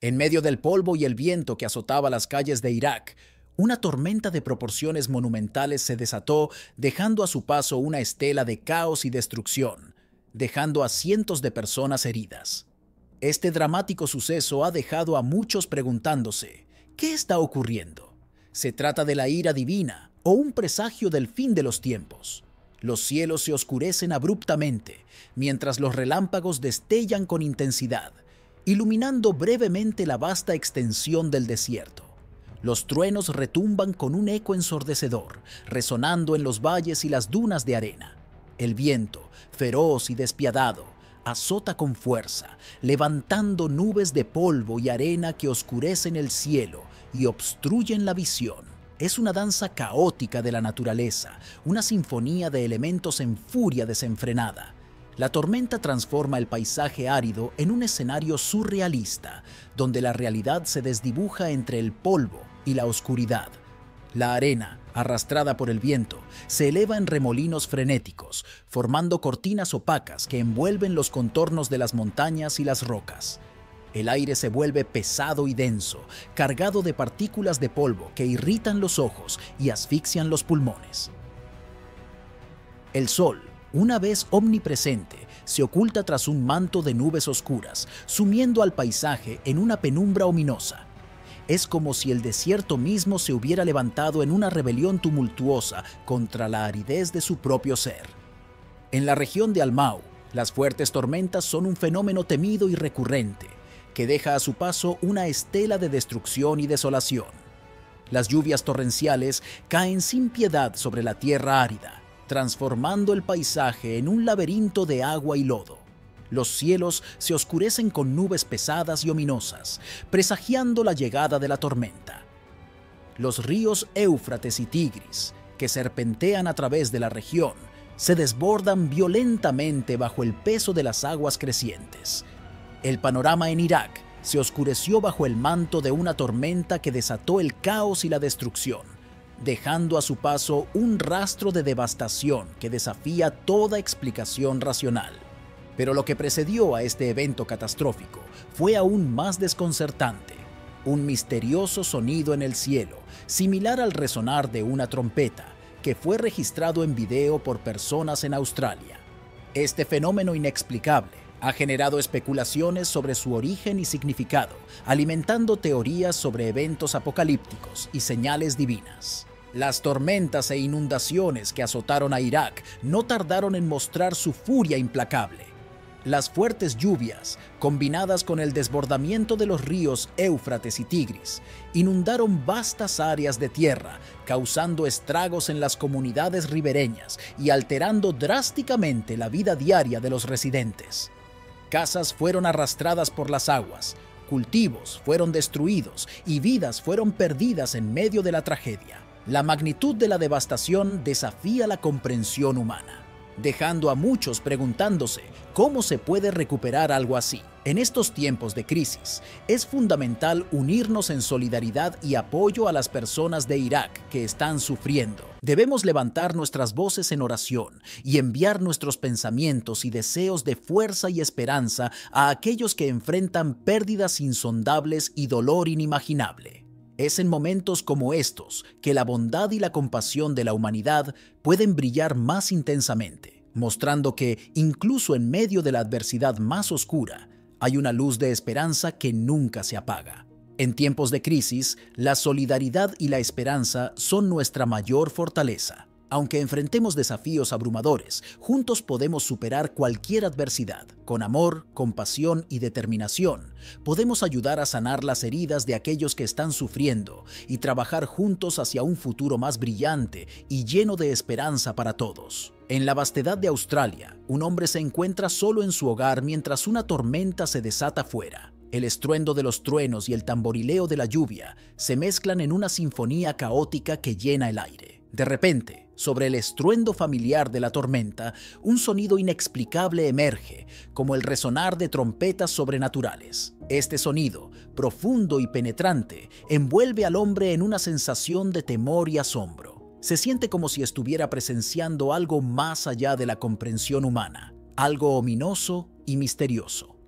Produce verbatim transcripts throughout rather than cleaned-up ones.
En medio del polvo y el viento que azotaba las calles de Irak, una tormenta de proporciones monumentales se desató, dejando a su paso una estela de caos y destrucción, dejando a cientos de personas heridas. Este dramático suceso ha dejado a muchos preguntándose, ¿qué está ocurriendo? ¿Se trata de la ira divina o un presagio del fin de los tiempos? Los cielos se oscurecen abruptamente, mientras los relámpagos destellan con intensidad, iluminando brevemente la vasta extensión del desierto. Los truenos retumban con un eco ensordecedor, resonando en los valles y las dunas de arena. El viento, feroz y despiadado, azota con fuerza, levantando nubes de polvo y arena que oscurecen el cielo y obstruyen la visión. Es una danza caótica de la naturaleza, una sinfonía de elementos en furia desenfrenada. La tormenta transforma el paisaje árido en un escenario surrealista, donde la realidad se desdibuja entre el polvo y la oscuridad. La arena, arrastrada por el viento, se eleva en remolinos frenéticos, formando cortinas opacas que envuelven los contornos de las montañas y las rocas. El aire se vuelve pesado y denso, cargado de partículas de polvo que irritan los ojos y asfixian los pulmones. El sol, una vez omnipresente, se oculta tras un manto de nubes oscuras, sumiendo al paisaje en una penumbra ominosa. Es como si el desierto mismo se hubiera levantado en una rebelión tumultuosa contra la aridez de su propio ser. En la región de Al-Mau, las fuertes tormentas son un fenómeno temido y recurrente, que deja a su paso una estela de destrucción y desolación. Las lluvias torrenciales caen sin piedad sobre la tierra árida, transformando el paisaje en un laberinto de agua y lodo. Los cielos se oscurecen con nubes pesadas y ominosas, presagiando la llegada de la tormenta. Los ríos Éufrates y Tigris, que serpentean a través de la región, se desbordan violentamente bajo el peso de las aguas crecientes. El panorama en Irak se oscureció bajo el manto de una tormenta que desató el caos y la destrucción, dejando a su paso un rastro de devastación que desafía toda explicación racional. Pero lo que precedió a este evento catastrófico fue aún más desconcertante. Un misterioso sonido en el cielo, similar al resonar de una trompeta, que fue registrado en video por personas en Australia. Este fenómeno inexplicable ha generado especulaciones sobre su origen y significado, alimentando teorías sobre eventos apocalípticos y señales divinas. Las tormentas e inundaciones que azotaron a Irak no tardaron en mostrar su furia implacable. Las fuertes lluvias, combinadas con el desbordamiento de los ríos Éufrates y Tigris, inundaron vastas áreas de tierra, causando estragos en las comunidades ribereñas y alterando drásticamente la vida diaria de los residentes. Casas fueron arrastradas por las aguas, cultivos fueron destruidos y vidas fueron perdidas en medio de la tragedia. La magnitud de la devastación desafía la comprensión humana, dejando a muchos preguntándose cómo se puede recuperar algo así. En estos tiempos de crisis, es fundamental unirnos en solidaridad y apoyo a las personas de Irak que están sufriendo. Debemos levantar nuestras voces en oración y enviar nuestros pensamientos y deseos de fuerza y esperanza a aquellos que enfrentan pérdidas insondables y dolor inimaginable. Es en momentos como estos que la bondad y la compasión de la humanidad pueden brillar más intensamente, mostrando que, incluso en medio de la adversidad más oscura, hay una luz de esperanza que nunca se apaga. En tiempos de crisis, la solidaridad y la esperanza son nuestra mayor fortaleza. Aunque enfrentemos desafíos abrumadores, juntos podemos superar cualquier adversidad. Con amor, compasión y determinación, podemos ayudar a sanar las heridas de aquellos que están sufriendo y trabajar juntos hacia un futuro más brillante y lleno de esperanza para todos. En la vastedad de Australia, un hombre se encuentra solo en su hogar mientras una tormenta se desata fuera. El estruendo de los truenos y el tamborileo de la lluvia se mezclan en una sinfonía caótica que llena el aire. De repente, sobre el estruendo familiar de la tormenta, un sonido inexplicable emerge, como el resonar de trompetas sobrenaturales. Este sonido, profundo y penetrante, envuelve al hombre en una sensación de temor y asombro. Se siente como si estuviera presenciando algo más allá de la comprensión humana, algo ominoso y misterioso.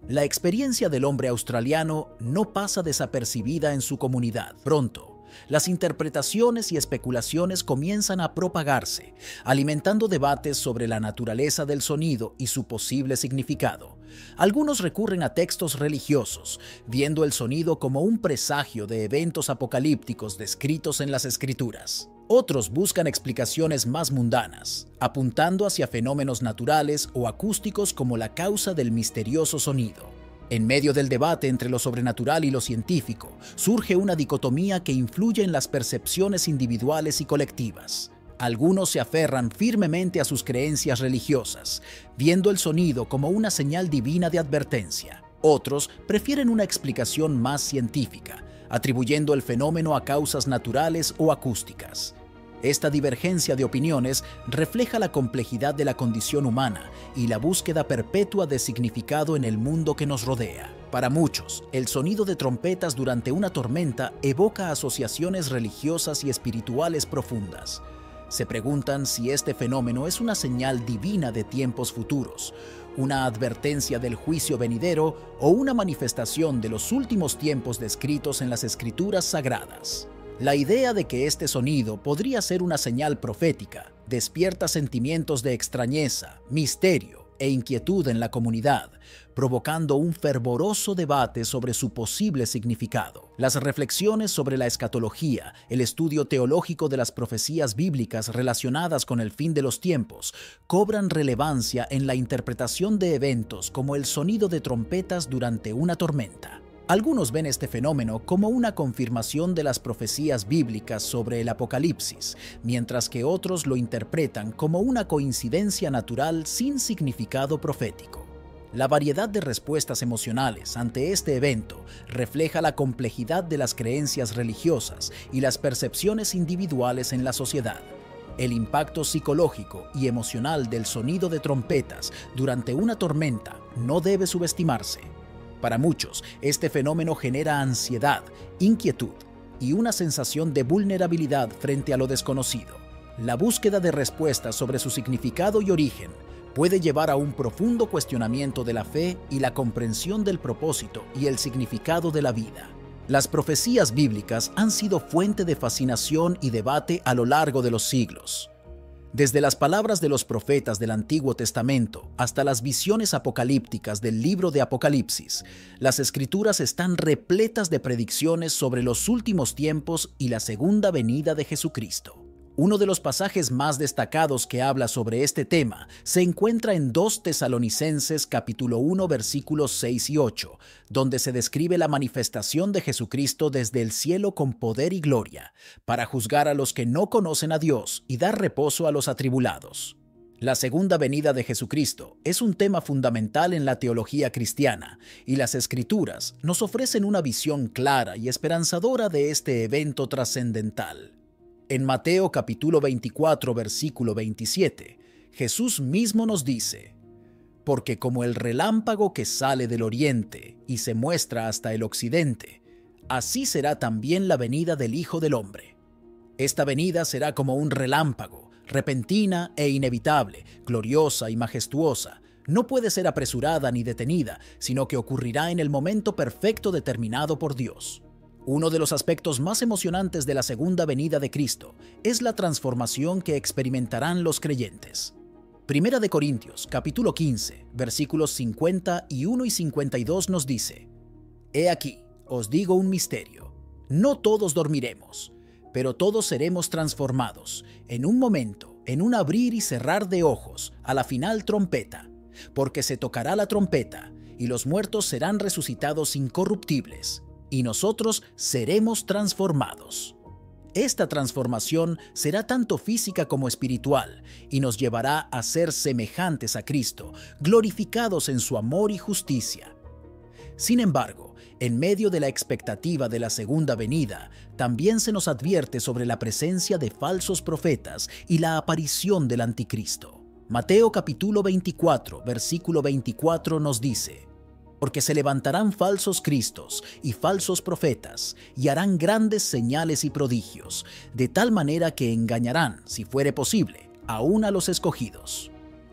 La experiencia del hombre australiano no pasa desapercibida en su comunidad. Pronto, las interpretaciones y especulaciones comienzan a propagarse, alimentando debates sobre la naturaleza del sonido y su posible significado. Algunos recurren a textos religiosos, viendo el sonido como un presagio de eventos apocalípticos descritos en las Escrituras. Otros buscan explicaciones más mundanas, apuntando hacia fenómenos naturales o acústicos como la causa del misterioso sonido. En medio del debate entre lo sobrenatural y lo científico, surge una dicotomía que influye en las percepciones individuales y colectivas. Algunos se aferran firmemente a sus creencias religiosas, viendo el sonido como una señal divina de advertencia. Otros prefieren una explicación más científica, atribuyendo el fenómeno a causas naturales o acústicas. Esta divergencia de opiniones refleja la complejidad de la condición humana y la búsqueda perpetua de significado en el mundo que nos rodea. Para muchos, el sonido de trompetas durante una tormenta evoca asociaciones religiosas y espirituales profundas. Se preguntan si este fenómeno es una señal divina de tiempos futuros, una advertencia del juicio venidero o una manifestación de los últimos tiempos descritos en las Escrituras sagradas. La idea de que este sonido podría ser una señal profética despierta sentimientos de extrañeza, misterio e inquietud en la comunidad, provocando un fervoroso debate sobre su posible significado. Las reflexiones sobre la escatología, el estudio teológico de las profecías bíblicas relacionadas con el fin de los tiempos, cobran relevancia en la interpretación de eventos como el sonido de trompetas durante una tormenta. Algunos ven este fenómeno como una confirmación de las profecías bíblicas sobre el Apocalipsis, mientras que otros lo interpretan como una coincidencia natural sin significado profético. La variedad de respuestas emocionales ante este evento refleja la complejidad de las creencias religiosas y las percepciones individuales en la sociedad. El impacto psicológico y emocional del sonido de trompetas durante una tormenta no debe subestimarse. Para muchos, este fenómeno genera ansiedad, inquietud y una sensación de vulnerabilidad frente a lo desconocido. La búsqueda de respuestas sobre su significado y origen puede llevar a un profundo cuestionamiento de la fe y la comprensión del propósito y el significado de la vida. Las profecías bíblicas han sido fuente de fascinación y debate a lo largo de los siglos. Desde las palabras de los profetas del Antiguo Testamento hasta las visiones apocalípticas del libro de Apocalipsis, las Escrituras están repletas de predicciones sobre los últimos tiempos y la segunda venida de Jesucristo. Uno de los pasajes más destacados que habla sobre este tema se encuentra en dos Tesalonicenses capítulo uno versículos seis y ocho, donde se describe la manifestación de Jesucristo desde el cielo con poder y gloria, para juzgar a los que no conocen a Dios y dar reposo a los atribulados. La segunda venida de Jesucristo es un tema fundamental en la teología cristiana, y las Escrituras nos ofrecen una visión clara y esperanzadora de este evento trascendental. En Mateo capítulo veinticuatro, versículo veintisiete, Jesús mismo nos dice: «Porque como el relámpago que sale del oriente y se muestra hasta el occidente, así será también la venida del Hijo del Hombre». Esta venida será como un relámpago, repentina e inevitable, gloriosa y majestuosa. No puede ser apresurada ni detenida, sino que ocurrirá en el momento perfecto determinado por Dios. Uno de los aspectos más emocionantes de la segunda venida de Cristo es la transformación que experimentarán los creyentes. Primera de Corintios, capítulo quince, versículos cincuenta y uno y cincuenta y dos nos dice: «He aquí, os digo un misterio. No todos dormiremos, pero todos seremos transformados, en un momento, en un abrir y cerrar de ojos, a la final trompeta. Porque se tocará la trompeta, y los muertos serán resucitados incorruptibles, y nosotros seremos transformados». Esta transformación será tanto física como espiritual y nos llevará a ser semejantes a Cristo, glorificados en su amor y justicia. Sin embargo, en medio de la expectativa de la segunda venida, también se nos advierte sobre la presencia de falsos profetas y la aparición del anticristo. Mateo capítulo veinticuatro, versículo veinticuatro nos dice: «Porque se levantarán falsos cristos y falsos profetas, y harán grandes señales y prodigios, de tal manera que engañarán, si fuere posible, aún a los escogidos».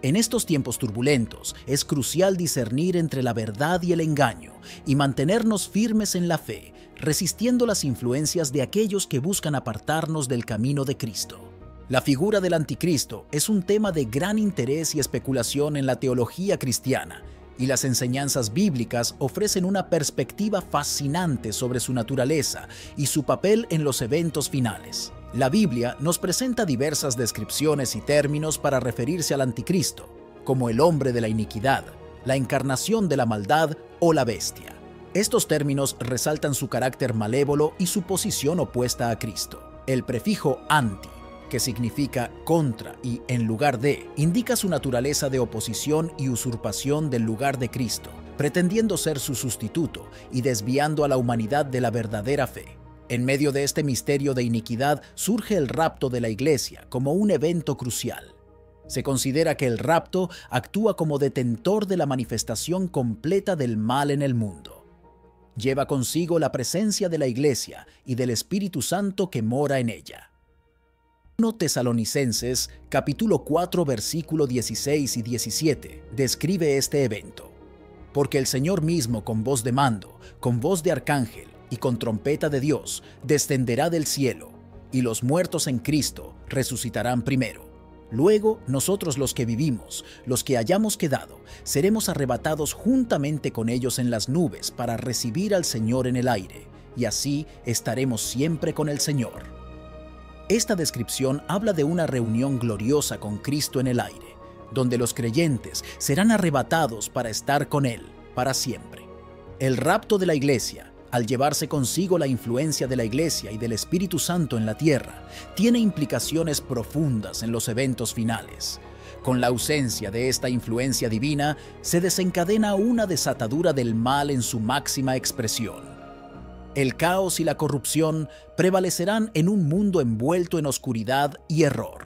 En estos tiempos turbulentos es crucial discernir entre la verdad y el engaño y mantenernos firmes en la fe, resistiendo las influencias de aquellos que buscan apartarnos del camino de Cristo. La figura del anticristo es un tema de gran interés y especulación en la teología cristiana, y las enseñanzas bíblicas ofrecen una perspectiva fascinante sobre su naturaleza y su papel en los eventos finales. La Biblia nos presenta diversas descripciones y términos para referirse al anticristo, como el hombre de la iniquidad, la encarnación de la maldad o la bestia. Estos términos resaltan su carácter malévolo y su posición opuesta a Cristo. El prefijo anti, que significa contra y en lugar de, indica su naturaleza de oposición y usurpación del lugar de Cristo, pretendiendo ser su sustituto y desviando a la humanidad de la verdadera fe. En medio de este misterio de iniquidad surge el rapto de la Iglesia como un evento crucial. Se considera que el rapto actúa como detentor de la manifestación completa del mal en el mundo. Lleva consigo la presencia de la Iglesia y del Espíritu Santo que mora en ella. primero Tesalonicenses, capítulo cuatro, versículo dieciséis y diecisiete, describe este evento. Porque el Señor mismo, con voz de mando, con voz de arcángel y con trompeta de Dios, descenderá del cielo, y los muertos en Cristo resucitarán primero. Luego, nosotros los que vivimos, los que hayamos quedado, seremos arrebatados juntamente con ellos en las nubes para recibir al Señor en el aire, y así estaremos siempre con el Señor. Esta descripción habla de una reunión gloriosa con Cristo en el aire, donde los creyentes serán arrebatados para estar con Él para siempre. El rapto de la Iglesia, al llevarse consigo la influencia de la Iglesia y del Espíritu Santo en la tierra, tiene implicaciones profundas en los eventos finales. Con la ausencia de esta influencia divina, se desencadena una desatadura del mal en su máxima expresión. El caos y la corrupción prevalecerán en un mundo envuelto en oscuridad y error.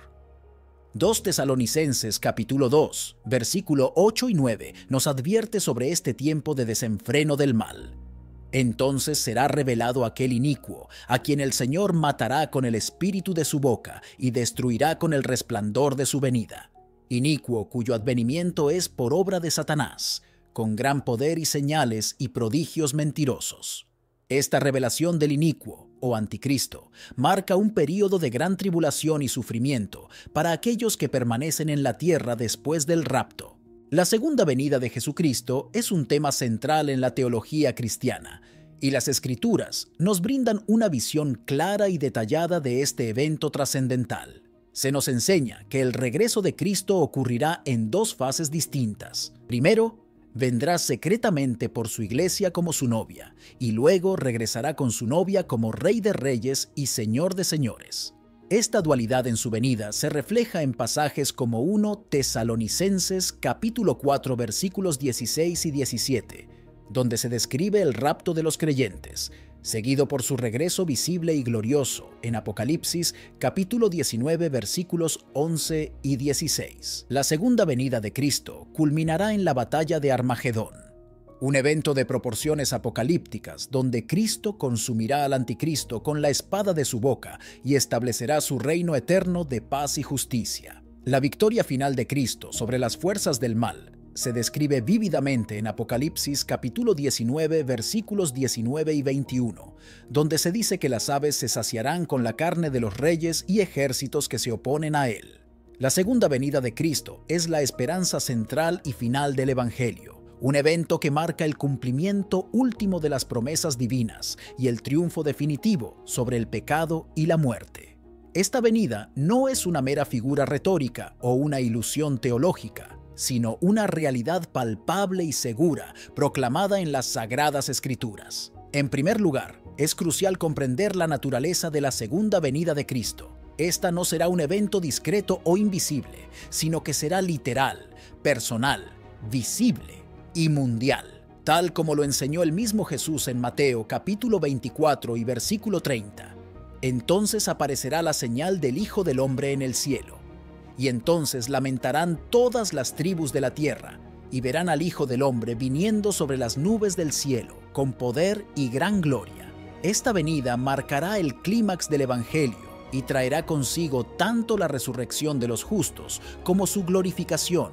dos Tesalonicenses capítulo dos, versículo ocho y nueve nos advierte sobre este tiempo de desenfreno del mal. Entonces será revelado aquel inicuo, a quien el Señor matará con el espíritu de su boca y destruirá con el resplandor de su venida. Inicuo cuyo advenimiento es por obra de Satanás, con gran poder y señales y prodigios mentirosos. Esta revelación del inicuo, o anticristo, marca un período de gran tribulación y sufrimiento para aquellos que permanecen en la tierra después del rapto. La segunda venida de Jesucristo es un tema central en la teología cristiana, y las Escrituras nos brindan una visión clara y detallada de este evento trascendental. Se nos enseña que el regreso de Cristo ocurrirá en dos fases distintas. Primero, vendrá secretamente por su iglesia como su novia, y luego regresará con su novia como Rey de Reyes y Señor de Señores. Esta dualidad en su venida se refleja en pasajes como primero Tesalonicenses capítulo cuatro versículos dieciséis y diecisiete, donde se describe el rapto de los creyentes, seguido por su regreso visible y glorioso en Apocalipsis capítulo diecinueve versículos once y dieciséis. La segunda venida de Cristo culminará en la batalla de Armagedón, un evento de proporciones apocalípticas donde Cristo consumirá al anticristo con la espada de su boca y establecerá su reino eterno de paz y justicia. La victoria final de Cristo sobre las fuerzas del mal se describe vívidamente en Apocalipsis capítulo diecinueve versículos diecinueve y veintiuno, donde se dice que las aves se saciarán con la carne de los reyes y ejércitos que se oponen a él. La segunda venida de Cristo es la esperanza central y final del Evangelio, un evento que marca el cumplimiento último de las promesas divinas y el triunfo definitivo sobre el pecado y la muerte. Esta venida no es una mera figura retórica o una ilusión teológica, sino una realidad palpable y segura proclamada en las Sagradas Escrituras. En primer lugar, es crucial comprender la naturaleza de la segunda venida de Cristo. Esta no será un evento discreto o invisible, sino que será literal, personal, visible y mundial, tal como lo enseñó el mismo Jesús en Mateo capítulo veinticuatro y versículo treinta. Entonces aparecerá la señal del Hijo del Hombre en el cielo, y entonces lamentarán todas las tribus de la tierra, y verán al Hijo del Hombre viniendo sobre las nubes del cielo, con poder y gran gloria. Esta venida marcará el clímax del Evangelio y traerá consigo tanto la resurrección de los justos como su glorificación,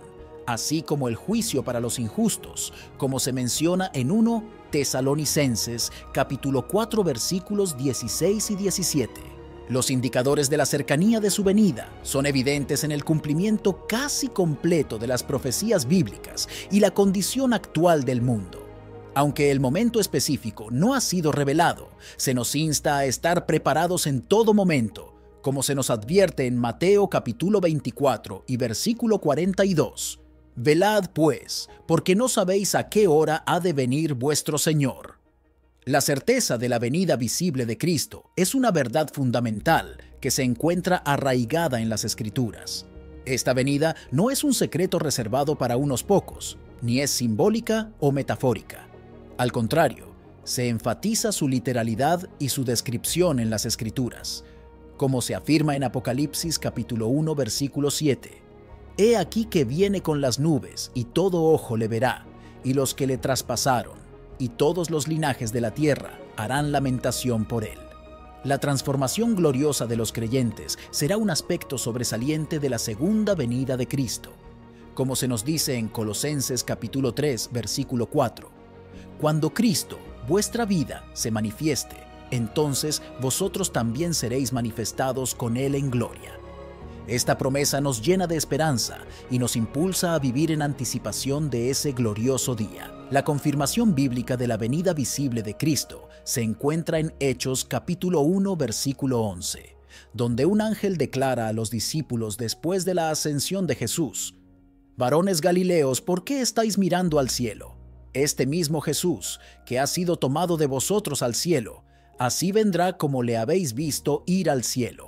así como el juicio para los injustos, como se menciona en primera Tesalonicenses, capítulo cuatro, versículos dieciséis y diecisiete. Los indicadores de la cercanía de su venida son evidentes en el cumplimiento casi completo de las profecías bíblicas y la condición actual del mundo. Aunque el momento específico no ha sido revelado, se nos insta a estar preparados en todo momento, como se nos advierte en Mateo capítulo veinticuatro y versículo cuarenta y dos. Velad pues, porque no sabéis a qué hora ha de venir vuestro Señor. La certeza de la venida visible de Cristo es una verdad fundamental que se encuentra arraigada en las Escrituras. Esta venida no es un secreto reservado para unos pocos, ni es simbólica o metafórica. Al contrario, se enfatiza su literalidad y su descripción en las Escrituras, como se afirma en Apocalipsis capítulo uno, versículo siete. He aquí que viene con las nubes, y todo ojo le verá, y los que le traspasaron, y todos los linajes de la tierra harán lamentación por él. La transformación gloriosa de los creyentes será un aspecto sobresaliente de la segunda venida de Cristo, como se nos dice en Colosenses capítulo tres, versículo cuatro. Cuando Cristo, vuestra vida, se manifieste, entonces vosotros también seréis manifestados con él en gloria. Esta promesa nos llena de esperanza y nos impulsa a vivir en anticipación de ese glorioso día. La confirmación bíblica de la venida visible de Cristo se encuentra en Hechos capítulo uno, versículo once, donde un ángel declara a los discípulos después de la ascensión de Jesús: «Varones Galileos, ¿por qué estáis mirando al cielo? Este mismo Jesús, que ha sido tomado de vosotros al cielo, así vendrá como le habéis visto ir al cielo».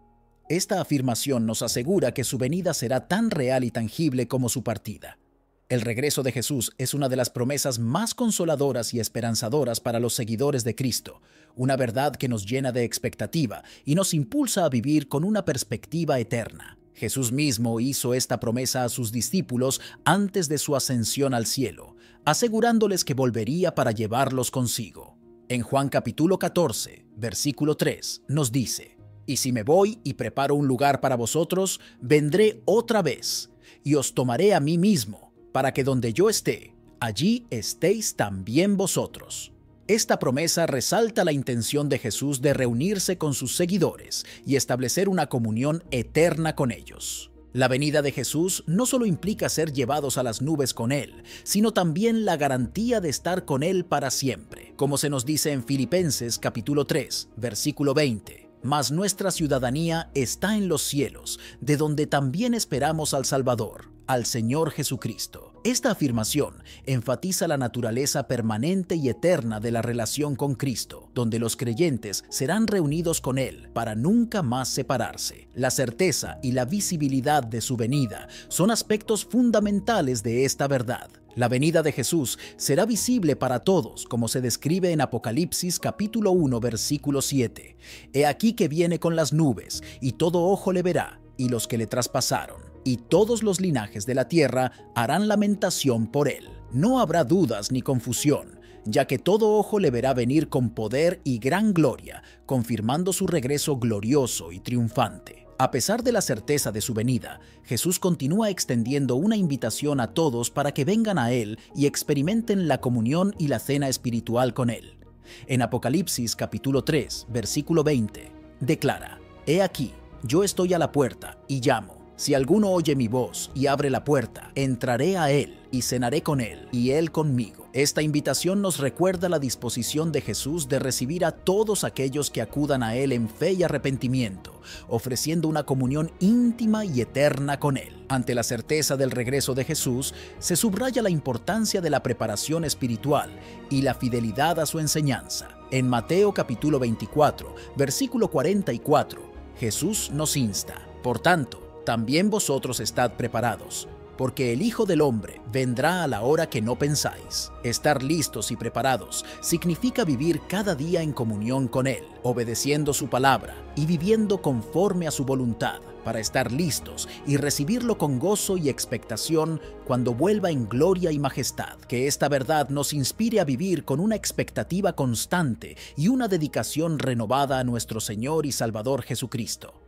Esta afirmación nos asegura que su venida será tan real y tangible como su partida. El regreso de Jesús es una de las promesas más consoladoras y esperanzadoras para los seguidores de Cristo, una verdad que nos llena de expectativa y nos impulsa a vivir con una perspectiva eterna. Jesús mismo hizo esta promesa a sus discípulos antes de su ascensión al cielo, asegurándoles que volvería para llevarlos consigo. En Juan capítulo catorce, versículo tres, nos dice: «Y si me voy y preparo un lugar para vosotros, vendré otra vez, y os tomaré a mí mismo, para que donde yo esté, allí estéis también vosotros». Esta promesa resalta la intención de Jesús de reunirse con sus seguidores y establecer una comunión eterna con ellos. La venida de Jesús no solo implica ser llevados a las nubes con Él, sino también la garantía de estar con Él para siempre, como se nos dice en Filipenses capítulo tres, versículo veinte. Mas nuestra ciudadanía está en los cielos, de donde también esperamos al Salvador, al Señor Jesucristo. Esta afirmación enfatiza la naturaleza permanente y eterna de la relación con Cristo, donde los creyentes serán reunidos con Él para nunca más separarse. La certeza y la visibilidad de su venida son aspectos fundamentales de esta verdad. La venida de Jesús será visible para todos, como se describe en Apocalipsis capítulo uno, versículo siete. He aquí que viene con las nubes, y todo ojo le verá, y los que le traspasaron, y todos los linajes de la tierra harán lamentación por él. No habrá dudas ni confusión, ya que todo ojo le verá venir con poder y gran gloria, confirmando su regreso glorioso y triunfante. A pesar de la certeza de su venida, Jesús continúa extendiendo una invitación a todos para que vengan a Él y experimenten la comunión y la cena espiritual con Él. En Apocalipsis capítulo tres, versículo veinte, declara: «He aquí, yo estoy a la puerta y llamo. Si alguno oye mi voz y abre la puerta, entraré a él y cenaré con él y él conmigo». Esta invitación nos recuerda la disposición de Jesús de recibir a todos aquellos que acudan a Él en fe y arrepentimiento, ofreciendo una comunión íntima y eterna con Él. Ante la certeza del regreso de Jesús, se subraya la importancia de la preparación espiritual y la fidelidad a su enseñanza. En Mateo capítulo veinticuatro, versículo cuarenta y cuatro, Jesús nos insta: «Por tanto, también vosotros estad preparados, porque el Hijo del Hombre vendrá a la hora que no pensáis». Estar listos y preparados significa vivir cada día en comunión con Él, obedeciendo su palabra y viviendo conforme a su voluntad, para estar listos y recibirlo con gozo y expectación cuando vuelva en gloria y majestad. Que esta verdad nos inspire a vivir con una expectativa constante y una dedicación renovada a nuestro Señor y Salvador Jesucristo.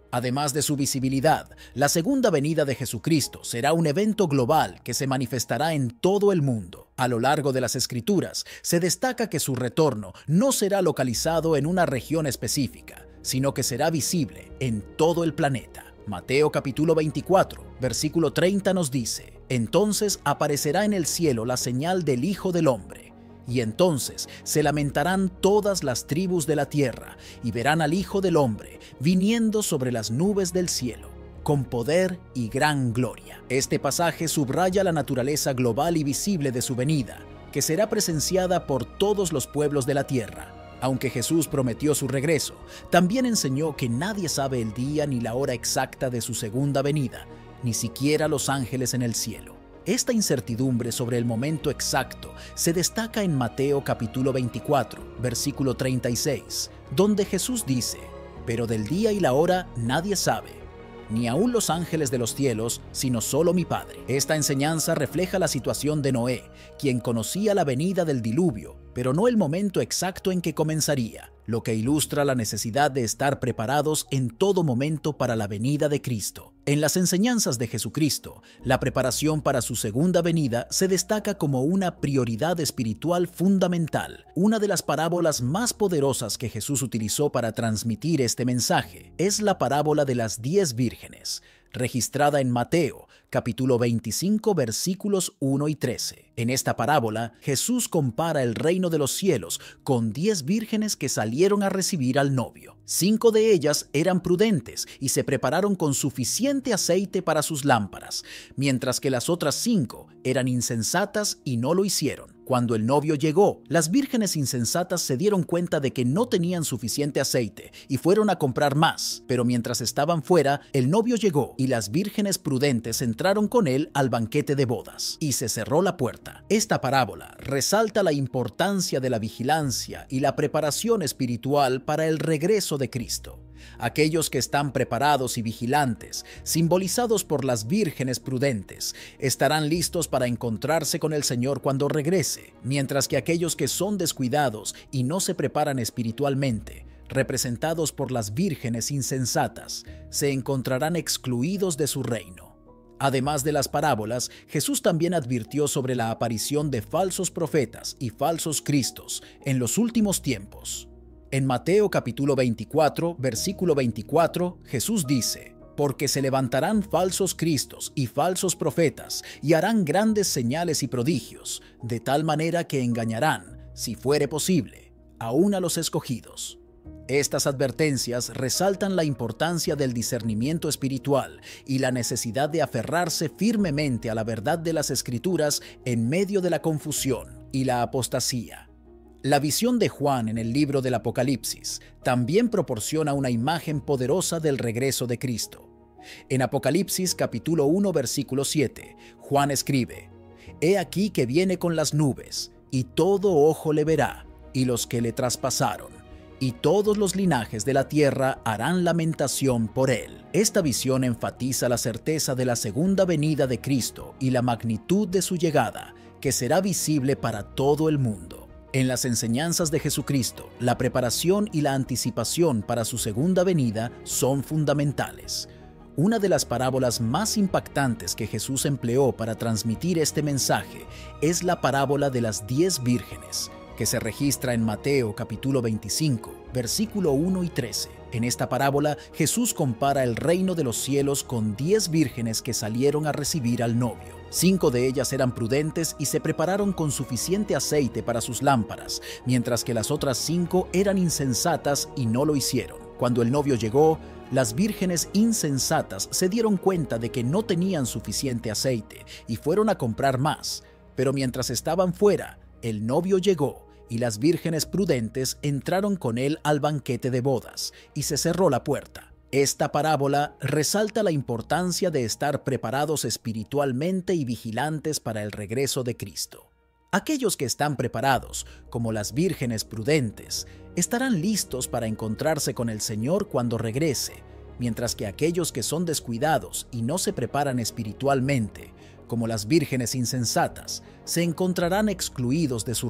Además de su visibilidad, la segunda venida de Jesucristo será un evento global que se manifestará en todo el mundo. A lo largo de las Escrituras, se destaca que su retorno no será localizado en una región específica, sino que será visible en todo el planeta. Mateo capítulo veinticuatro, versículo treinta nos dice: «Entonces aparecerá en el cielo la señal del Hijo del Hombre, y entonces se lamentarán todas las tribus de la tierra, y verán al Hijo del Hombre viniendo sobre las nubes del cielo, con poder y gran gloria». Este pasaje subraya la naturaleza global y visible de su venida, que será presenciada por todos los pueblos de la tierra. Aunque Jesús prometió su regreso, también enseñó que nadie sabe el día ni la hora exacta de su segunda venida, ni siquiera los ángeles en el cielo. Esta incertidumbre sobre el momento exacto se destaca en Mateo capítulo veinticuatro, versículo treinta y seis, donde Jesús dice: «Pero del día y la hora nadie sabe, ni aun los ángeles de los cielos, sino solo mi Padre». Esta enseñanza refleja la situación de Noé, quien conocía la venida del diluvio, pero no el momento exacto en que comenzaría, lo que ilustra la necesidad de estar preparados en todo momento para la venida de Cristo. En las enseñanzas de Jesucristo, la preparación para su segunda venida se destaca como una prioridad espiritual fundamental. Una de las parábolas más poderosas que Jesús utilizó para transmitir este mensaje es la parábola de las diez vírgenes, registrada en Mateo, capítulo veinticinco, versículos uno y trece. En esta parábola, Jesús compara el reino de los cielos con diez vírgenes que salieron a recibir al novio. Cinco de ellas eran prudentes y se prepararon con suficiente aceite para sus lámparas, mientras que las otras cinco eran insensatas y no lo hicieron. Cuando el novio llegó, las vírgenes insensatas se dieron cuenta de que no tenían suficiente aceite y fueron a comprar más, pero mientras estaban fuera, el novio llegó y las vírgenes prudentes entraron con él al banquete de bodas, y se cerró la puerta. Esta parábola resalta la importancia de la vigilancia y la preparación espiritual para el regreso de Cristo. Aquellos que están preparados y vigilantes, simbolizados por las vírgenes prudentes, estarán listos para encontrarse con el Señor cuando regrese, mientras que aquellos que son descuidados y no se preparan espiritualmente, representados por las vírgenes insensatas, se encontrarán excluidos de su reino. Además de las parábolas, Jesús también advirtió sobre la aparición de falsos profetas y falsos cristos en los últimos tiempos. En Mateo capítulo veinticuatro, versículo veinticuatro, Jesús dice: «Porque se levantarán falsos cristos y falsos profetas, y harán grandes señales y prodigios, de tal manera que engañarán, si fuere posible, aún a los escogidos». Estas advertencias resaltan la importancia del discernimiento espiritual y la necesidad de aferrarse firmemente a la verdad de las Escrituras en medio de la confusión y la apostasía. La visión de Juan en el libro del Apocalipsis también proporciona una imagen poderosa del regreso de Cristo. En Apocalipsis capítulo uno, versículo siete, Juan escribe: «He aquí que viene con las nubes, y todo ojo le verá, y los que le traspasaron, y todos los linajes de la tierra harán lamentación por él». Esta visión enfatiza la certeza de la segunda venida de Cristo y la magnitud de su llegada, que será visible para todo el mundo. En las enseñanzas de Jesucristo, la preparación y la anticipación para su segunda venida son fundamentales. Una de las parábolas más impactantes que Jesús empleó para transmitir este mensaje es la parábola de las diez vírgenes, que se registra en Mateo capítulo veinticinco, versículo uno y trece. En esta parábola, Jesús compara el reino de los cielos con diez vírgenes que salieron a recibir al novio. Cinco de ellas eran prudentes y se prepararon con suficiente aceite para sus lámparas, mientras que las otras cinco eran insensatas y no lo hicieron. Cuando el novio llegó, las vírgenes insensatas se dieron cuenta de que no tenían suficiente aceite y fueron a comprar más, pero mientras estaban fuera, el novio llegó y las vírgenes prudentes entraron con él al banquete de bodas, y se cerró la puerta. Esta parábola resalta la importancia de estar preparados espiritualmente y vigilantes para el regreso de Cristo. Aquellos que están preparados, como las vírgenes prudentes, estarán listos para encontrarse con el Señor cuando regrese, mientras que aquellos que son descuidados y no se preparan espiritualmente, como las vírgenes insensatas, se encontrarán excluidos de su reino.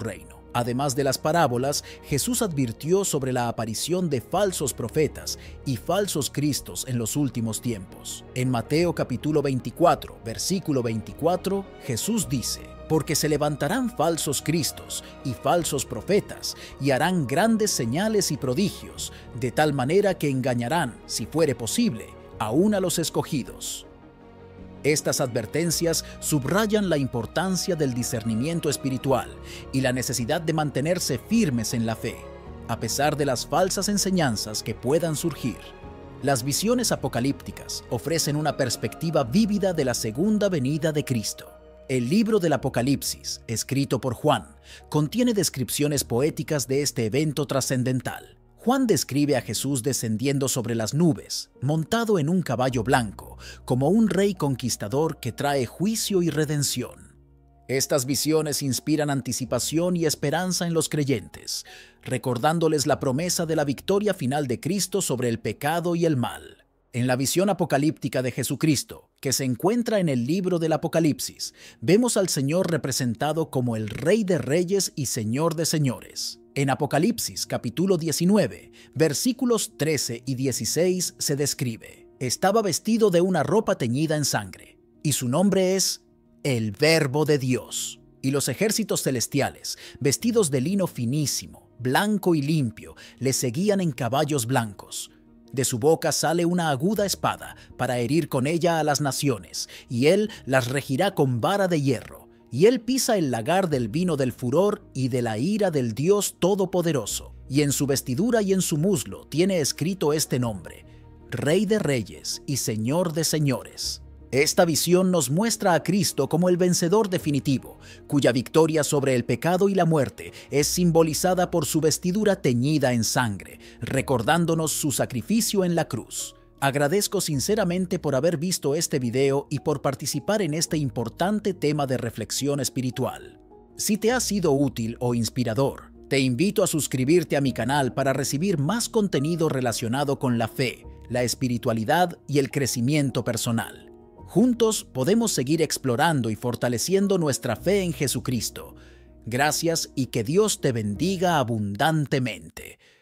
Además de las parábolas, Jesús advirtió sobre la aparición de falsos profetas y falsos cristos en los últimos tiempos. En Mateo capítulo veinticuatro, versículo veinticuatro, Jesús dice: «Porque se levantarán falsos cristos y falsos profetas, y harán grandes señales y prodigios, de tal manera que engañarán, si fuere posible, aún a los escogidos». Estas advertencias subrayan la importancia del discernimiento espiritual y la necesidad de mantenerse firmes en la fe, a pesar de las falsas enseñanzas que puedan surgir. Las visiones apocalípticas ofrecen una perspectiva vívida de la segunda venida de Cristo. El libro del Apocalipsis, escrito por Juan, contiene descripciones poéticas de este evento trascendental. Juan describe a Jesús descendiendo sobre las nubes, montado en un caballo blanco, como un rey conquistador que trae juicio y redención. Estas visiones inspiran anticipación y esperanza en los creyentes, recordándoles la promesa de la victoria final de Cristo sobre el pecado y el mal. En la visión apocalíptica de Jesucristo, que se encuentra en el libro del Apocalipsis, vemos al Señor representado como el Rey de Reyes y Señor de Señores. En Apocalipsis capítulo diecinueve, versículos trece y dieciséis se describe: «Estaba vestido de una ropa teñida en sangre, y su nombre es el Verbo de Dios. Y los ejércitos celestiales, vestidos de lino finísimo, blanco y limpio, le seguían en caballos blancos. De su boca sale una aguda espada para herir con ella a las naciones, y él las regirá con vara de hierro. Y él pisa el lagar del vino del furor y de la ira del Dios Todopoderoso. Y en su vestidura y en su muslo tiene escrito este nombre: Rey de Reyes y Señor de Señores». Esta visión nos muestra a Cristo como el vencedor definitivo, cuya victoria sobre el pecado y la muerte es simbolizada por su vestidura teñida en sangre, recordándonos su sacrificio en la cruz. Agradezco sinceramente por haber visto este video y por participar en este importante tema de reflexión espiritual. Si te ha sido útil o inspirador, te invito a suscribirte a mi canal para recibir más contenido relacionado con la fe, la espiritualidad y el crecimiento personal. Juntos podemos seguir explorando y fortaleciendo nuestra fe en Jesucristo. Gracias y que Dios te bendiga abundantemente.